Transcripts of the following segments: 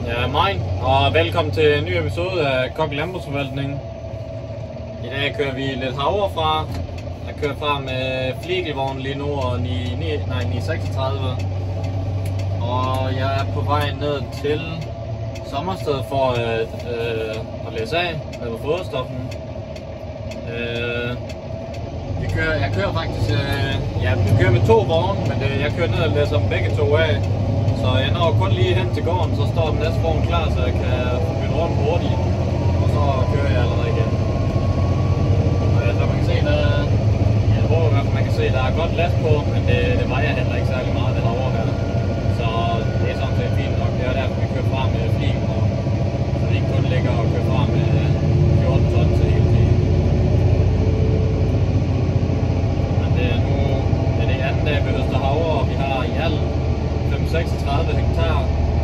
Ja, mig, og velkommen til en ny episode af Kokkelig Landbrugsforvaltning. I dag kører vi lidt havre fra. Jeg kører fra med fligelvogn lige nu og 936. Og jeg er på vej ned til Sommersted for at læse af med foderstoffen. Jeg kører faktisk, vi kører med 2 vogne, men jeg kører ned og læser dem begge 2 af. Så jeg når kun lige hen til gården, så står den næste vogn klar, så jeg kan bytte rundt hurtigt. Og så kører jeg allerede igen. Og så man kan se, jeg håber i hvert fald man kan se, der er godt last på, men det vejer heller ikke særlig meget, det havre her. Så det er sådan set fint nok. Det er derfor, vi kører fra med fligen, så vi ikke kun ligger og kører fra med 14 ton til hele tiden. Men det er nu det anden dag ved Østerhavre, og vi har i alt 36 hektar,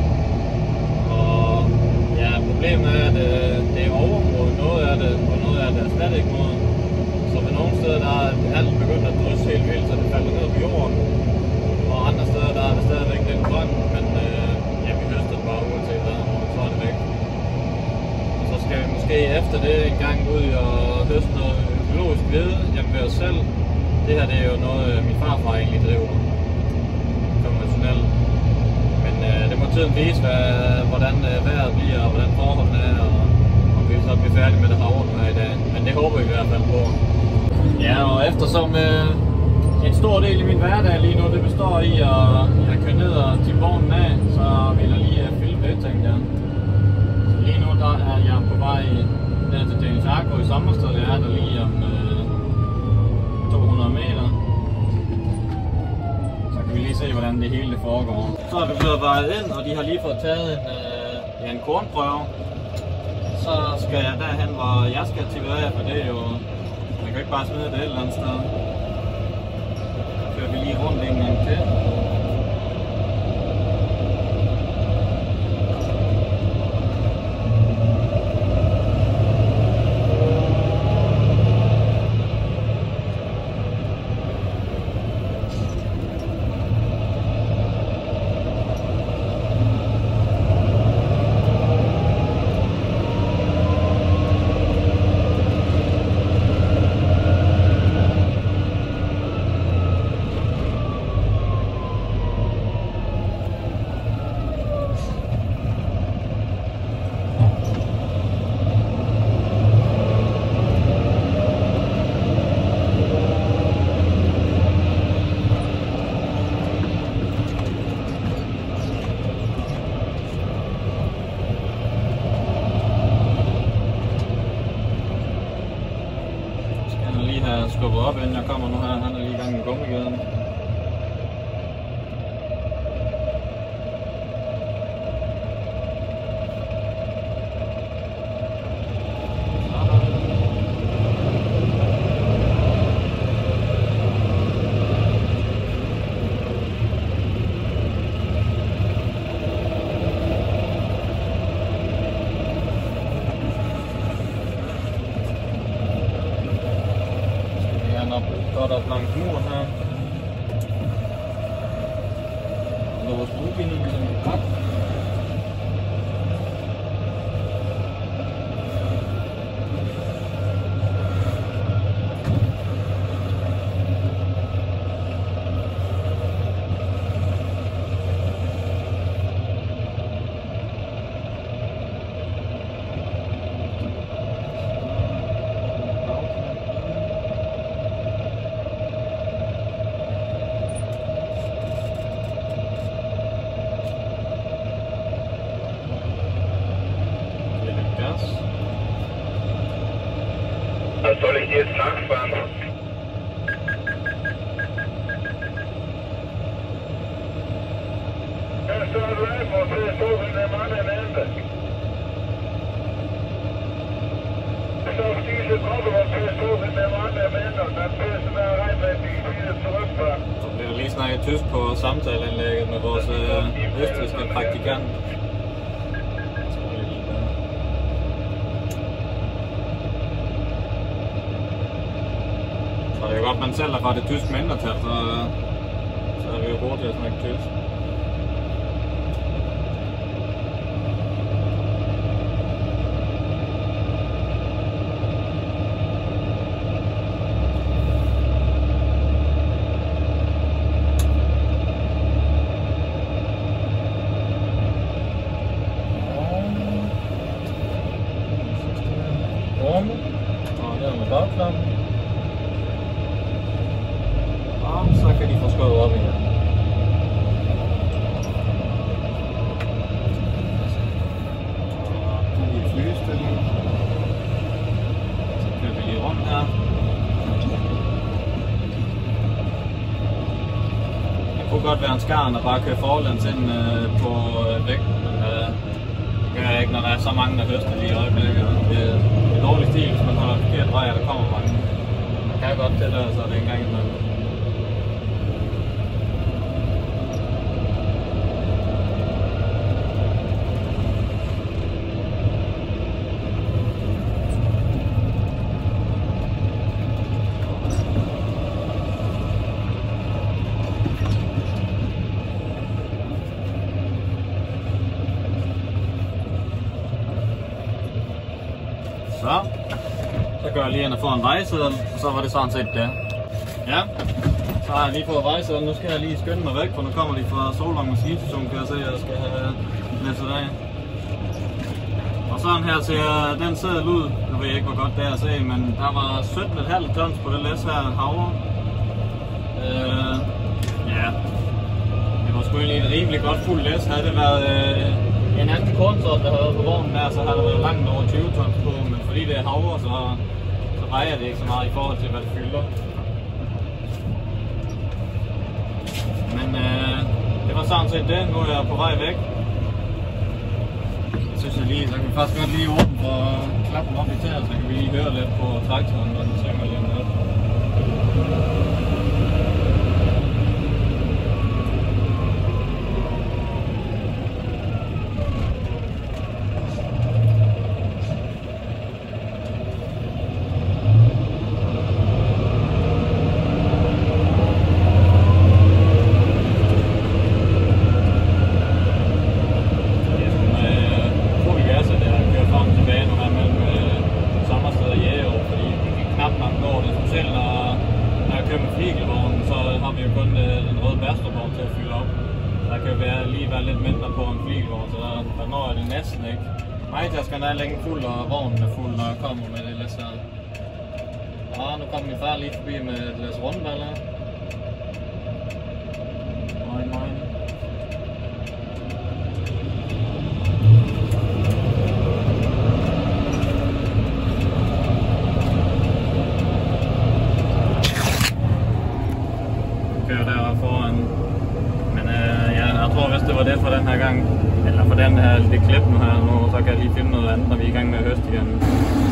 og ja, problemet er, at det er overmodet noget af det, og noget af det er slet ikke modet. Så ved nogle steder der er alt begyndt at drysse helt vildt, så det falder ned på jorden, og andre steder der er det stadigvæk lidt grønt, men ja, vi høster det bare uanset hvad, og så er det væk. Og så skal vi måske efter det en gang ud og høste noget økologisk hvede hjemme ved os selv. Det her det er jo noget min farfar egentlig driver konventionelt. Det må tiden vise, hvordan vejret bliver, og hvordan forholdene er, og om vi så bliver færdige med det havre her i dag. Men det håber vi i hvert fald på. Ja, og eftersom en stor del i min hverdag lige nu, det består i at køre ned og tippe vognen af, så vil jeg lige filme det, tænkte jeg. Så lige nu der er jeg på vej ned til Danish Agro i Sommersted. Jeg er der lige om 200 meter. Vi lige se, hvordan det hele foregår. Så er vi blevet vejet ind, og de har lige fået taget en kornprøve. Så skal jeg derhen, hvor jeg skal tippe af, for det er jo... Man kan ikke bare smide det et eller andet sted. Så kører vi lige rundt en gang til. Skubbet op, inden jeg kommer nu her. Han er lige i gang med gummigeden. Godt op langs muren her. Og der var skruebinding som en krat. Soll ich jetzt nachfahren? Ja, så er du af for til at stå ved den anden ende. Så Stise kommer til at stå ved den anden ende, og den pæsten er ret med, at de siger tilrygfra. Så bliver der lige snakket tysk på samtaleanlægget med vores østrigske praktikant. Det er godt, man selv er fra det tyske mindretal, så er vi jo gode til at snakke tysk. skaren og bare køre forlands ind på vægten. Men det gør jeg ikke, når der er så mange, der høster lige i øjeblikket. Det er en dårlig stil, hvis man holder forkert vej, og der kommer mange. Man kan godt det der, så det er en gang imellem. Så gør jeg lige ind og får en vejseddel, og så var det sådan set det. Ja, så har jeg lige fået vejsedlen. Nu skal jeg lige skynde mig væk, for nu kommer de fra Solvang Maskinstation, kan jeg se, at jeg skal have læsset af. Og sådan her ser den seddel ud. Nu ved jeg ikke, hvor godt det er at se, men der var 17,5 tons på det læs her, havre. Ja, det var sgu egentlig et rimelig godt fuld læs. Havde det været en anden kornsort, der havde været på vognen der, så havde der været langt over 20 tons på, men fordi det er havre, så vejer det ikke så meget i forhold til, hvad det fylder. Men det var sådan set det. Nu er jeg på vej væk. Så synes jeg lige, så kan vi faktisk godt lige åbne for klappen op i taget, så kan vi lige høre lidt på traktoren, når den synger lige om lidt. Majtaskerne er længe fuld, og vognen er fuld, når jeg kommer med det læs her. Og nu kommer min far lige forbi med et læs rundballer. Moin. Kører der foran. Men ja, jeg tror vist det var det for den her gang. Eller for den her lille klip nu her, nu, så kan jeg lige finde noget andet, når vi er i gang med at høste igen.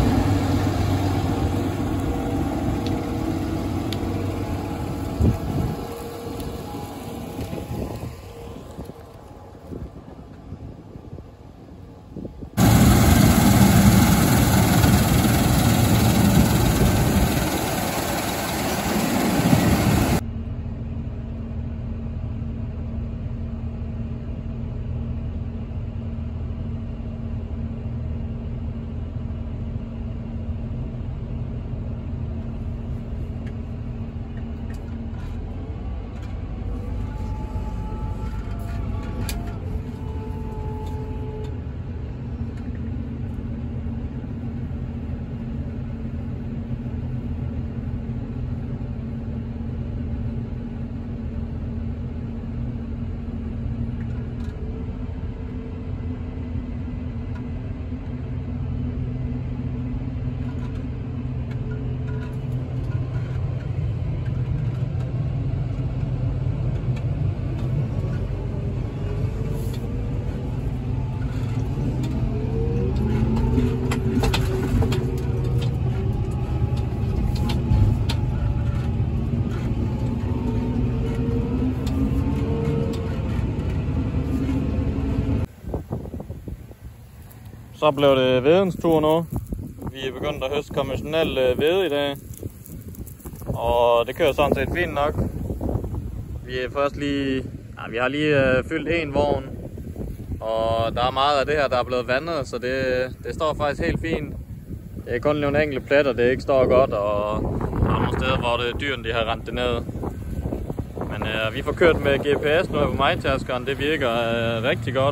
Så blev det hvedens tur nu. Vi er begyndt at høste konventionel hvede i dag. Og det kører sådan set fint nok. Vi har lige fyldt en vogn. Og der er meget af det her, der er blevet vandet, så det står faktisk helt fint. Det er kun nogle enkelte pletter, det ikke står godt, og der er nogle steder, hvor det er dyrene, de har rendt det ned. Men vi får kørt med GPS nu på Majtaskeren, det virker rigtig godt.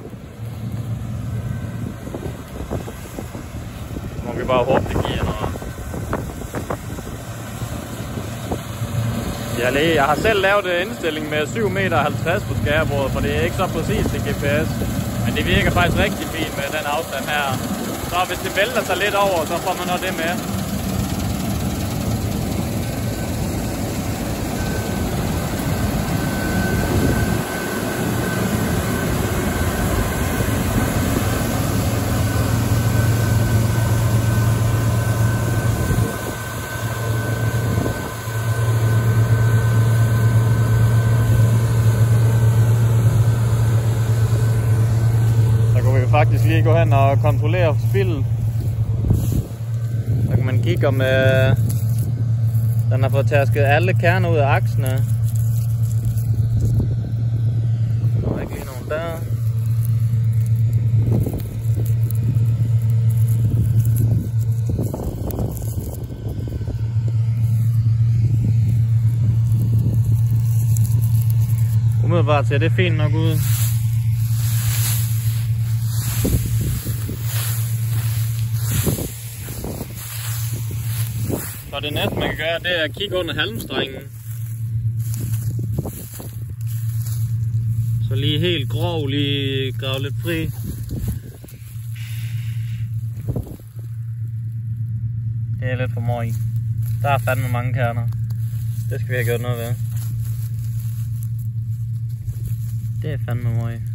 Må vi bare håbe, det giver noget. Jeg har selv lavet en indstilling med 7,50 meter på skærebordet, for det er ikke så præcist til GPS. Men det virker faktisk rigtig fint med den afstand her. Så hvis det vælter sig lidt over, så får man også det med. faktisk lige gå hen og kontrollere spillet. Så kan man kigge om den har fået tæsket alle kerner ud af aksene. Der er ikke lige nogen der. Umiddelbart ser det fint nok ud. Og det næste man kan gøre, det er at kigge under halmstrengen. Så lige helt grov, lige grave lidt fri. Det er lidt for møg. Der er fandme mange kerner. Det skal vi have gjort noget ved. Det er fandme møg.